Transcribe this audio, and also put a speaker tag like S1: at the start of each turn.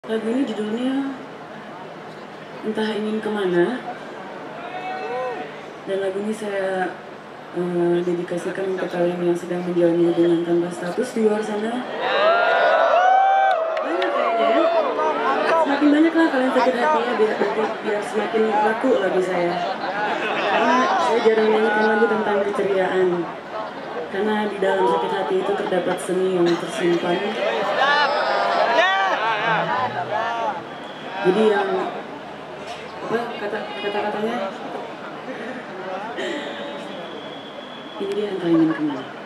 S1: Lagu ini judulnya Entah Ingin Kemana, dan lagu ini saya dedikasikan untuk kalian yang sedang menjalani hubungan tanpa status di luar sana. Banyak kayaknya ya. Semakin banyak lah kalian sakit hatinya, biar semakin laku lagu saya. Karena saya jarang nyanyikan lagu tentang keceriaan. Karena di dalam sakit hati itu terdapat seni yang tersimpan. Jadi yang apa kata-katanya ini dia Entah Ingin Kemana.